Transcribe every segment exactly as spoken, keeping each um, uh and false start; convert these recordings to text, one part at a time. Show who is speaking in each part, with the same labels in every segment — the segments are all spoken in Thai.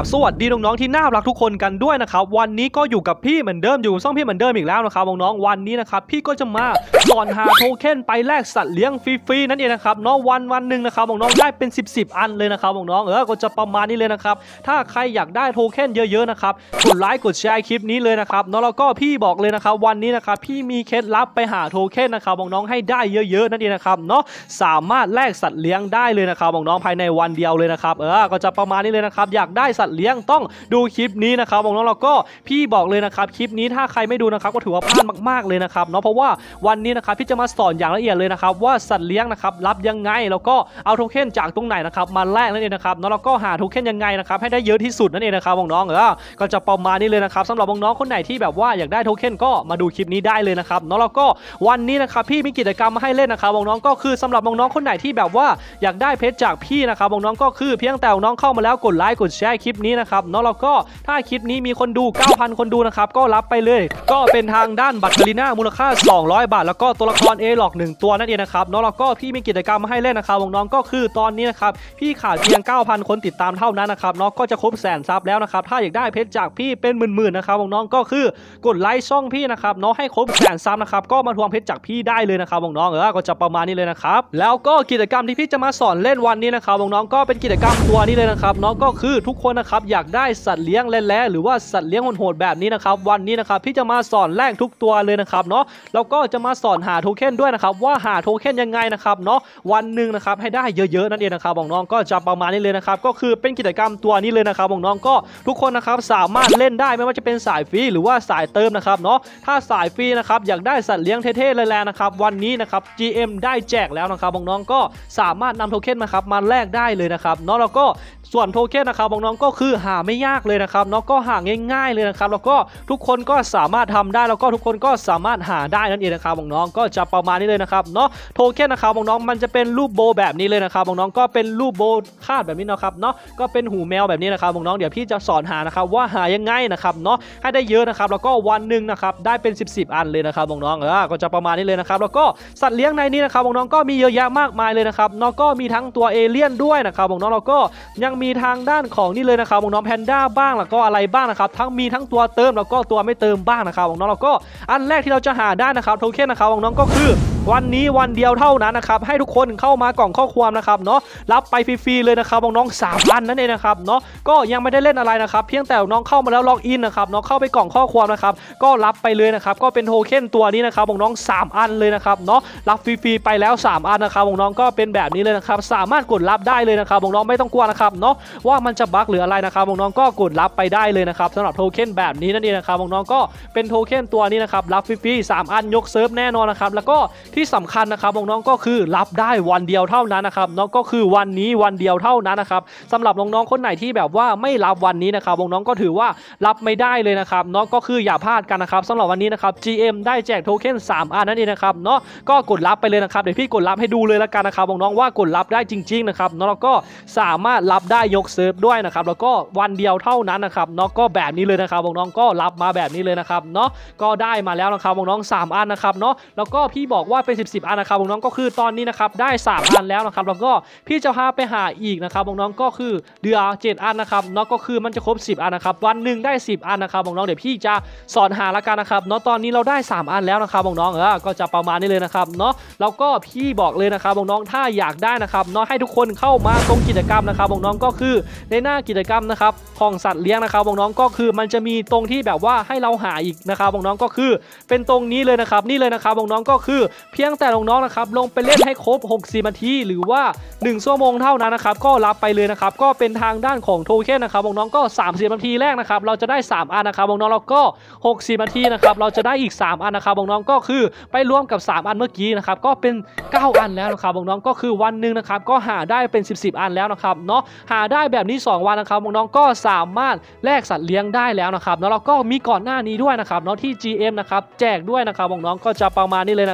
Speaker 1: บสวัสดีน้องๆที่น่ารักทุกคนกันด้วยนะครับวันนี้ก็อยู่กับพี่เหมือนเดิมอยู่ซ่องพี่เหมือนเดิมอีกแล้วนะครับน้องๆวันนี้นะครับพี่ก็จะมาสอนหาโทเค็นไปแลกสัตว์เลี้ยงฟรีๆนั่นเองนะครับเนาะวันวันหนึ่งนะครับน้องๆได้เป็นสิบสิบอันเลยนะครับน้องๆเออก็จะประมาณนี้เลยนะครับถ้าใครอยากได้โทเค็นเยอะๆนะครับกดไลค์กดแชร์คลิปนี้เลยนะครับเนาะแล้วก็พี่บอกเลยนะครับวันนี้นะครับพี่มีเคล็ดลับไปหาโทเค็นนะครับน้องๆให้ได้เยอะๆนั่นเองนะครับเนาะสามารถแลกสัตว์เลี้ยงได้เลยนะครับน้องๆภายในวันเดียวเลยนะครับเออก็จะประมาณนี้เลยนะครับอยากได้สัตว์เลี้ยงต้องดูคลิปนี้นะครับน้องๆแล้วก็พี่บอกเลยนะครับคลิปนี้ถ้าใครไม่ดูนะครับก็ถือว่าพลาดมากๆเลยนะครับเนาะเพราะว่าวันนี้นะครับพี่จะมาสอนอย่างละเอียดเลยนะครับว่าสัตว์เลี้ยงนะครับรับยังไงแล้วก็เอาโทเค็นจากตรงไหนนะครับมาแลกนั่นเองนะครับเนาะแล้วก็หาโทเค็นยังไงนะครับให้ได้เยอะที่สุดนั่นเองนะครับน้องๆเออก็จะประมาณนี้เลยนะครับสำหรับน้องๆคนไหนที่แบบว่าอยากได้โทเค็นก็มาดูคลิปนี้ได้เลยนะครับเนาะแล้วก็วันนี้นะครับพี่มีกิจกรรมมาให้เล่นนะครับน้องๆก็คือสำหรับน้องๆคนไหนที่แบบว่าอยากได้เพชรจากพี่นะครับน้องๆก็คือเพียงแต่น้องเข้ามาแล้วกดไลค์กดแชร์คลิปนี้นะครับเนาะแล้วก็ถ้าคลิปนี้มีคนดู เก้าพัน คนดูนะครับก็รับไปเลยก็เป็นทางด้านบัตรกาลิน่ามูลค่าสองร้อยบาทแล้วก็ตัวละครเอล็อกหนึ่งตัวนั่นเองนะครับเนาะแล้วก็พี่มีกิจกรรมมาให้เล่นนะครับน้องๆก็คือตอนนี้นะครับพี่ขาดเพียง เก้าพัน คนติดตามเท่านั้นนะครับเนาะก็จะครบแสนซับแล้วนะครับถ้าอยากได้เพชรจากพี่เป็นหมื่นๆนะครับน้องๆก็คือกดไลค์ช่องพี่นะครับเนาะให้ครบแสนซับนะครับก็มาทวงเพชรจากพี่ได้เลยนะครับน้องๆเออก็จะประมาณนี้เลยนะครับแล้วก็กิจกรรมที่พี่จะมาสอนเล่นวันนี้นะครับน้องๆก็เป็นกิจกรรมตัวนี้เลยนะครับน้องก็คือทุกคนนะครับอยากได้สัตว์เลี้ยงแร่ๆหรือว่าสัตว์เลี้ยงโหดๆแบบนี้นะครับวันนี้นะครับพี่จะมาสอนแลกทุกตัวเลยนะครับเนาะแล้วก็จะมาสอนหาโทเค็นด้วยนะครับว่าหาโทเค็นยังไงนะครับเนาะวันหนึ่งนะครับให้ได้เยอะๆนั่นเองนะครับน้องๆก็จะประมาณนี้เลยนะครับก็คือเป็นกิจกรรมตัวนี้เลยนะครับน้องๆก็ทุกคนนะครับสามารถเล่นได้ไม่ว่าจะเป็นสายฟรีหรือว่าสายเติมนะครับเนาะถ้าสายฟรีนะครับอยากได้สัตว์เลี้ยงเท่ๆเลยแหละนะครับวันนี้นะครับ จี เอ็ม ได้แจกแล้วนะครับน้องๆก็สามารถนำโทเค็นนะครับมาแลกได้เลยนะครับเนาะแล้วก็ส่วนโทเค็นนะครับน้องๆก็คือหาไม่ยากเลยนะครับเนาะก็หาง่ายๆเลยนะครับแล้วก็ทุกคนก็สามารถทำได้แล้วก็ทุกคนก็สามารถหาได้นั่นเองนะครับน้องๆก็จะประมาณนี้เลยนะครับเนาะโทเค็นนะครับน้องๆมันจะเป็นรูปโบแบบนี้เลยนะครับน้องๆก็เป็นรูปโบคาดแบบนี้นะครับเนาะก็เป็นหูแมวแบบนี้นะครับน้องๆเดี๋ยวพี่จะสอนหานะครับว่าหายังไงนะครับเนาะให้ได้เยอะนะครับแล้วก็วันหนึ่งนะครับได้เป็นสิบสิบอันเลยนะครับน้องๆเออก็จะประมาณนี้เลยนะครับแล้วก็สัตว์เลี้ยงในนี้นะครับน้องๆก็มีเยอะแยะมากมายเลยนะครับน้องก็มีทั้งตัวเอเลี่ยนด้วยนะครับน้องๆแล้วก็ยังมีทางด้านของนี่เลยนะครับน้องๆแพนด้าบ้างแล้วก็อะไรบ้างนะครับทั้งมีทั้งตัวเติมแล้วก็ตัวไม่เติมบ้างนะครับน้องๆแล้วก็อันแรกที่เราจะหาได้นะครับโทเค็นนะครับน้องๆก็คือวันนี้วันเดียวเท่านั้นนะครับให้ทุกคนเข้ามากล่องข้อความนะครับเนาะรับไปฟรีๆเลยนะครับน้องๆสามอันนั่นเองนะครับเนาะก็ยังไม่ได้เล่นอะไรนะครับเพียงแต่น้องเข้ามาแล้วล็อกอินนะครับเนาะเข้าไปกล่องข้อความนะครับก็รับไปเลยนะครับก็เป็นโทเค็นตัวนี้นะครับน้องๆสามอันเลยนะครับเนาะรับฟรีๆไปแล้วสามอันนะครับน้องๆก็เป็นแบบนี้เลยนะครับสามารถกดรับได้เลยนะครับน้องๆไม่ต้องกลัวนะครับเนาะว่ามันจะบั๊กหรืออะไรนะครับน้องๆก็กดรับไปได้เลยนะครับสำหรับโทเค็นแบบนี้นั่นเองนะครับน้องๆก็เป็นโทเค็นตัวนี้นะครับรับฟรีๆสามอันยกเซิร์ฟแน่นอนนะครับแล้วก็ที่สำคัญนะครับน้องๆก็คือรับได้วันเดียวเท่านั้นนะครับน้องก็คือวันนี้วันเดียวเท่านั้นนะครับสำหรับน้องๆคนไหนที่แบบว่าไม่รับวันนี้นะครับน้องๆก็ถือว่ารับไม่ได้เลยนะครับน้องก็คืออย่าพลาดกันนะครับสำหรับวันนี้นะครับ จี เอ็ม ได้แจกโทเค็นสามอันนั่นเองนะครับเนาะก็กดรับไปเลยนะครับเดี๋ยวพี่กดรับให้ดูเลยละกันนะครับน้องๆว่ากดรับได้จริงๆนะครับเนาะแล้วก็สามารถรับได้ยกเซิร์ฟด้วยนะครับแล้วก็วันเดียวเท่านั้นนะครับเนาะก็แบบนี้เลยนะครับน้องๆก็รับมาแบบนี้เลยนะครับเนาะก็ได้มาแล้วนะครับน้องๆสามอันนะครับเนาะแล้วก็พี่บอกว่าเป็นสิบ สิบอันนะครับน้องๆก็คือตอนนี้นะครับได้สามอันแล้วนะครับแล้วก็พี่จะพาไปหาอีกนะครับน้องๆก็คือเดือเจ็ดอันนะครับเนาะก็คือมันจะครบสิบอันนะครับวันหนึ่งได้สิบอันนะครับน้องๆเดี๋ยวพี่จะสอนหาละกันนะครับเนาะตอนนี้เราได้สามอันแล้วนะครับน้องๆเออก็จะประมาณนี้เลยนะครับเนาะแล้วก็พี่บอกเลยนะครับน้องๆถ้าอยากได้นะครับเนาะให้ทุกคนเข้ามาตรงกิจกรรมนะครับน้องๆก็คือในหน้ากิจกรรมนะครับของสัตว์เลี้ยงนะครับน้องๆก็คือมันจะมีตรงที่แบบว่าให้เราหาอีกนะครับน้องๆก็คือเป็นตรงนี้เลยนะครับนี่เลยนะครับน้องๆก็คือเพียงแต่น้องๆนะครับลงไปเล่นให้ครบหกสิบนาทีหรือว่าหนึ่งชั่วโมงเท่านั้นนะครับก็รับไปเลยนะครับก็เป็นทางด้านของโทเค็นนะครับน้องๆก็สามสิบนาทีแรกนะครับเราจะได้สามอันนะครับน้องๆแล้วก็หกสิบนาทีนะครับเราจะได้อีกสามอันนะครับน้องๆก็คือไปรวมกับสามอันเมื่อกี้นะครับก็เป็นเก้าอันแล้วนะครับน้องๆก็คือวันหนึ่งนะครับก็หาได้เป็นสิบ สิบอันแล้วนะครับเนาะหาได้แบบนี้สองวันนะครับน้องๆก็สามารถแลกสัตว์เลี้ยงได้แล้วนะครับแล้วเราก็มีก่อนหน้านี้ด้วยนะครับเนาะที่ จี เอ็ม นะครับแจกด้วยนะครับน้องๆก็จะประมาณนี้เลยนะครับก็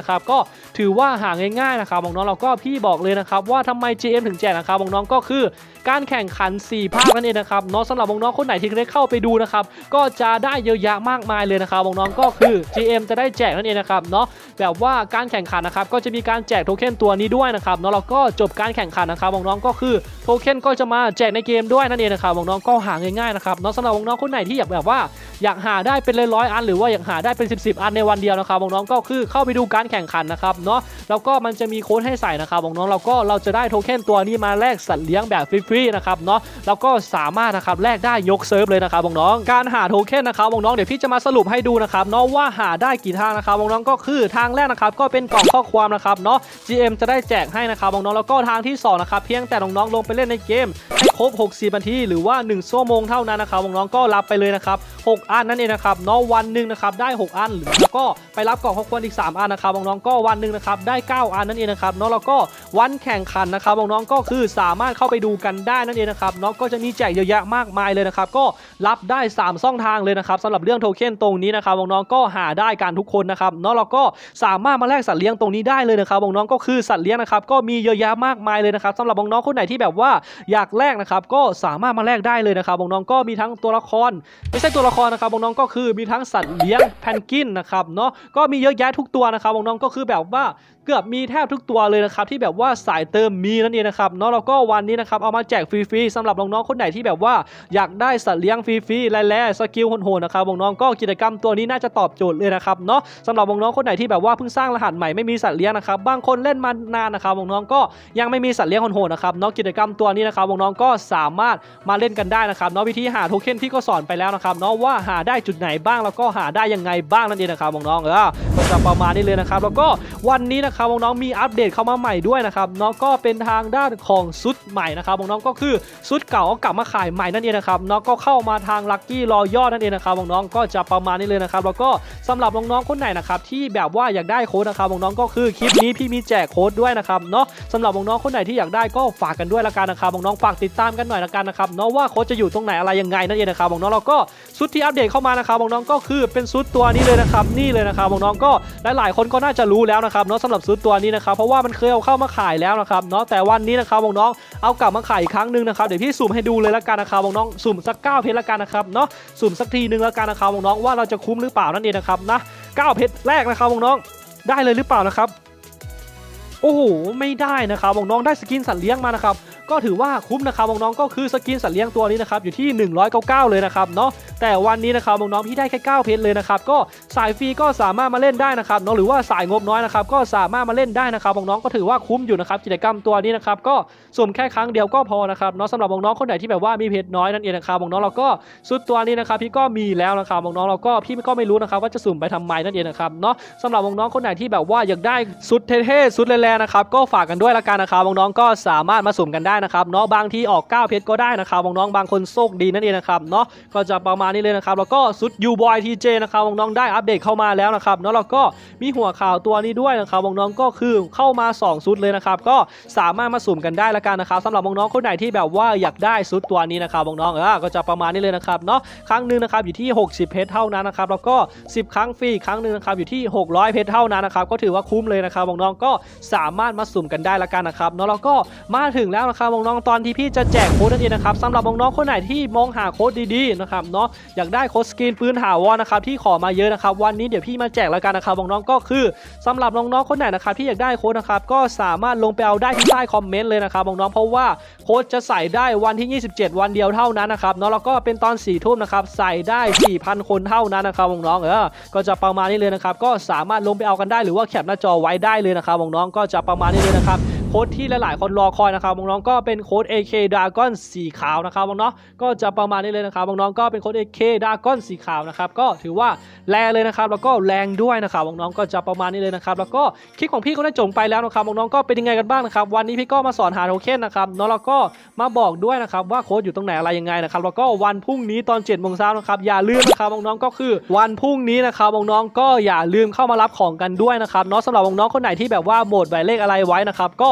Speaker 1: ถือว่าหาง่ายๆนะครับน้องๆเราก็พี่บอกเลยนะครับว่าทำไม จี เอ็ม ถึงแจกนะครับน้องๆก็คือการแข่งขันสี่ภาคนั่นเองนะครับน้องสำหรับน้องๆคนไหนที่ได้เข้าไปดูนะครับก็จะได้เยอะแยะมากมายเลยนะครับน้องๆก็คือ จี เอ็ม จะได้แจกนั่นเองนะครับเนาะแบบว่าการแข่งขันนะครับก็จะมีการแจกโทเค็นตัวนี้ด้วยนะครับเนาะเราก็จบการแข่งขันนะครับน้องๆก็คือโทเค็นก็จะมาแจกในเกมด้วยนั่นเองนะครับน้องๆก็หาง่ายๆนะครับน้องสำหรับน้องๆคนไหนที่อยากแบบว่าอยากหาได้เป็นร้อยๆอันหรือว่าอยากหาได้เป็นสิบสิบอันในวันเดียวนะครับน้องๆก็คือเข้าไปดูการแข่งขันนะครับเนาะแล้วก็มันจะมีโค้ดให้ใส่นะครับน้องๆเราก็เราจะได้โทเค็นตัวนี้มาแลกสัตว์เลี้ยงแบบฟรีๆนะครับเนาะแล้วก็สามารถนะครับแลกได้ยกเซิร์ฟเลยนะครับน้องๆการหาโทเค็นนะครับน้องๆเดี๋ยวพี่จะมาสรุปให้ดูนะครับเนาะว่าหาได้กี่ทางนะครับน้องๆก็คือทางแรกนะครับก็เป็นกล่องข้อความนะครับเนาะ จี เอ็ม จะได้แจกให้นะครับน้องๆแล้วก็ทางที่สองนะครับเพียงแต่น้องๆลงไปเล่นในเกมให้ครบหกสิบนาทีหรือว่าหนึ่งชั่วโมงเท่านั้นนะครับน้องๆก็รับไปเลยนะครับหกอันนั่นเองนะครับเนาะวันหนึ่งนะครับได้หกอันแล้วก็ไปรับกล่องข้อความอีกสามอันนะครับน้องๆก็วันหนึ่งนะครับได้เก้าอันนั่นเองนะครับเนาะแล้วก็วันแข่งขันนะครับน้องๆก็คือสามารถเข้าไปดูกันได้นั่นเองนะครับเนาะก็จะมีแจกเยอะแยะมากมายเลยนะครับก็รับได้สามช่องทางเลยนะครับสำหรับเรื่องโทเค็นตรงนี้นะครับน้องๆก็หาได้กันทุกคนนะครับเนาะเราก็สามารถมาแลกสัตว์เลี้ยงตรงนี้ได้เลยนะครับน้องๆก็คือสัตว์เลี้ยงนะครับก็มีเยอะแยะมากมายเลยนะครับสำหรับน้องๆคนไหนที่แบบว่าอยากแลกนะครับก็สามารถมาแลกได้เลยนะครับน้องๆก็มีทั้งตัวละครไม่ใช่ตัวละครนะครับน้องๆก็คือมีทั้งสัตว์เลี้ยงแพนกวินนะครับเนาะก็มีเยอะแยะทุกตัวนะครับน้องๆก็คือแบบว่าเกือบมีแทบทุกตัวเลยนะครับที่แบบว่าสายเติมมีนั่นเองนะครับเนาะแล้วก็วันนี้นะครับเอามาแจกฟรีๆสำหรับน้องๆคนไหนที่แบบว่าอยากได้สัตว์เลี้ยงฟรีๆแร่ๆสกิลโหดๆนะครับน้องๆก็กิจกรรมตัวนี้น่าจะตอบโจทย์เลยนะครับเนาะสำหรับน้องๆคนไหนที่แบบว่าเพิ่งสร้างรหัสใหม่ไม่มีสัตว์เลี้ยงนะครับบางคนเล่นมานานนะครับน้องๆก็ยังไม่มีสัตว์เลี้ยงโหดๆนะครับเนาะกิจกรรมตัวนี้นะครับน้องๆก็สามารถมาเล่นกันได้นะครับเนาะวิธีหาโทเค็นที่ก็สอนไปแล้วนะครับเนาะว่าหาได้จุดไหนบ้างแล้วก็หาได้ยังไงบ้างนั่นเองนะครับน้องๆเออก็จะประมาณนี้เลยนะครับแล้วก็วันนี้นะครับน้องๆมีอัปเดตเข้ามาใหม่ด้วยนะครับเนาะก็เป็นทางด้านของชุดใหม่นะครับน้องๆก็คือชุดเก่าก็กลับมาขายใหม่นั่นเองนะครับเนาะก็เข้ามาทางลัคกี้รอย่อนั่นเองนะครับน้องๆก็จะประมาณนี้เลยนะครับแล้วก็สำหรับน้องๆคนไหนนะครับที่แบบว่าอยากได้โค้ดนะครับน้องๆก็คือคลิปนี้พี่มีแจกโค้ดด้วยนะครับเนาะสำหรับน้องๆคนไหนที่อยากได้ก็ฝากกันด้วยละกันนะครับน้องๆฝากติดตามกันหน่อยละกันนะครับเนาะว่าโค้ดจะอยู่ตรงไหนอะไรยังไงนั่นเองนะครับน้องๆแล้วก็ชุดที่อัปเดตเข้ามานะครับน้องๆก็คือเป็นชุดตัวนี้เลยนะครับนี่เลยนะครับน้องๆก็หลายๆคนก็น่าจะรู้แล้วนะครับเนาะสำหรับชุดตัวนี้นะครับเพราะว่ามันเคยเอาเข้ามาขายแล้วนะครับเนาะแต่วันนี้นะครับน้องๆเอากลับมาขายอีกครั้งหนึ่งนะครับเดี๋ยวพี่สุ่มให้ดูเลยละกันนะครับน้องๆสุ่มสักเก้าเพชรละกันนะครับเนาะสุ่มสักทีนึงละกันนะครับน้องๆว่าเราจะคุ้มหรือเปล่านั่นเองนะครับนะเก้าเพชรแรกนะครับน้องๆได้เลยหรือเปล่านะครับโอ้โหไม่ได้นะครับน้องๆได้สกินสัตว์เลี้ยงมานะครับก็ถือว่าคุ้มนะครับน้องๆก็คือสกินสัตว์เลี้ยงตัวนี้นะครับอยู่ที่หนึ่งร้อยเก้าสิบเก้าเลยนะครับเนาะแต่วันนี้นะครับน้องๆพี่ได้แค่เก้าเพชรเลยนะครับก็สายฟรีก็สามารถมาเล่นได้นะครับเนาะหรือว่าสายงบน้อยนะครับก็สามารถมาเล่นได้นะครับน้องๆก็ถือว่าคุ้มอยู่นะครับกิจกรรมตัวนี้นะครับก็สุ่มแค่ครั้งเดียวก็พอนะครับเนาะสำหรับน้องๆคนไหนที่แบบว่ามีเพชรน้อยนั่นเองนะครับน้องๆเราก็ชุดตัวนี้นะครับพี่ก็มีแล้วนะครับน้องๆเราก็พี่ก็ไม่รู้นะครับว่าจะสุ่มไปทำไมนั่นเองนะครับเนาะสำหรับน้องๆคนไหนที่แบบว่าอยากได้ชุดเท่ๆชุดแรงๆนะครับก็ฝากกันด้วยละกันนะครับน้องๆก็สามารถมาสุ่มกันได้นะครับเนาะบางทีออกเก้าเพชรก็ได้นะครับน้องๆบางคนโชคดีนั่นเองนะครับเนาะก็จะประมาณนี้เลยนะครับแล้วก็ชุดยูบอยทีเจนะครับน้องๆได้อัปเดตเข้ามาแล้วนะครับเนาะแล้วก็มีหัวข่าวตัวนี้ด้วยนะครับน้องๆก็คือเข้ามาสองชุดเลยนะครับก็สามารถมาสุ่มกันได้ละกันนะครับสำหรับน้องๆคนไหนที่แบบว่าอยากได้ชุดตัวนี้นะครับน้องๆเออก็จะประมาณนี้เลยนะครับเนาะครั้งนึงนะครับอยู่ที่หกสิบเพชรเท่านั้นนะครับแล้วก็สิบครั้งฟรีครั้งนึงนะครับอยู่ที่หกร้อยเพชรเท่านั้นนะครับก็ถือว่าคุ้มเลยนะครับน้องๆก็สามารถมาสุ่มกันได้ละกันนะครับเนาะแล้วก็มาถึงแล้วนะครับน้องๆตอนที่พี่จะแจกโค้ดนั่นเองนะครับสำหรับน้องๆคนไหนที่มองหาโค้ดดีๆนะครับเนาะอยากได้โค้ดสกินปืนถาวรนะครับที่ขอมาเยอะนะครับวันนี้เดี๋ยวพี่มาแจกแล้วกันนะครับน้องๆก็คือสำหรับน้องๆคนไหนนะครับที่อยากได้โค้ดนะครับก็สามารถลงไปเอาได้ที่ใต้คอมเมนต์เลยนะครับน้องๆเพราะว่าโค้ดจะใส่ได้วันที่ยี่สิบเจ็ดวันเดียวเท่านั้นนะครับเนาะแล้วก็เป็นตอนสี่ทุ่มนะครับใส่ได้ สี่พัน คนเท่านั้นนะครับน้องๆเออก็จะประมาณนี้เลยนะครับก็สามารถลงไปเอากันได้หรือว่าแคปหน้าจอไว้ได้เลยนะครับน้องๆก็จะประมาณนี้เลยนะครับโค้ดที่หลายๆคนรอคอยนะครับน้องๆก็เป็นโค้ด เอ เค Dragon สีขาวนะครับน้องๆก็จะประมาณนี้เลยนะครับน้องๆก็เป็นโค้ด เอ เค Dragon สีขาวนะครับก็ถือว่าแรงเลยนะครับแล้วก็แรงด้วยนะครับน้องๆก็จะประมาณนี้เลยนะครับแล้วก็คลิปของพี่ก็ได้จบไปแล้วนะครับน้องๆก็เป็นยังไงกันบ้างนะครับวันนี้พี่ก็มาสอนหาโทเค็นนะครับเนาะแล้วก็มาบอกด้วยนะครับว่าโค้ดอยู่ตรงไหนอะไรยังไงนะครับแล้วก็วันพรุ่งนี้ตอนเจ็ดโมงเช้านะครับอย่าลืมนะครับน้องๆก็คือวันพรุ่งนี้นะครับน้องๆก็อย่าลืมเข้ามารับของกันด้วยนะครับเนาะสำหรับน้องๆคนไหนที่แบบว่าโหมดหมายเลขอะไรไว้นะครับก็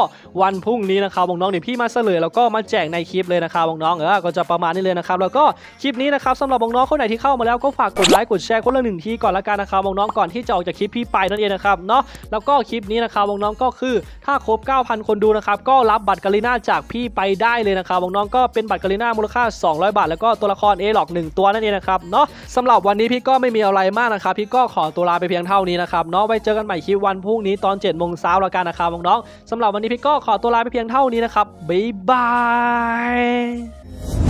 Speaker 1: วันพรุ่งนี้นะครับน้องๆเดี๋ยวพี่มาเฉลยแล้วก็มาแจกในคลิปเลยนะครับน้องๆเออก็จะประมาณนี้เลยนะครับแล้วก็คลิปนี้นะครับสำหรับน้องๆคนไหนที่เข้ามาแล้วก็ฝากกดไลค์กดแชร์คนละหนึ่งทีก่อนละกันนะครับน้องๆก่อนที่จะออกจากคลิปพี่ไปนั่นเองนะครับเนาะแล้วก็คลิปนี้นะครับน้องๆก็คือถ้าครบ เก้าพัน คนดูนะครับก็รับบัตรกาลิน่าจากพี่ไปได้เลยนะครับน้องๆก็เป็นบัตรกาลิน่ามูลค่าสองร้อยบาทแล้วก็ตัวละครเอล็อกหนึ่งตัวนั่นเองนะครับเนาะสำหรับวันนี้พี่ก็ไม่มีอะไรมากนะครับพี่ก็ขอตัวลาไปเพียงเท่านี้นะครับเนาะไว้เจอกันใหม่คลิปวันพรุ่งนี้ตอนเจ็ดโมงเช้าละกันนะครับน้องๆสำหรับวันนี้พี่ก็ขอตัวลาไปเพียงเท่านี้นะครับบ๊ายบาย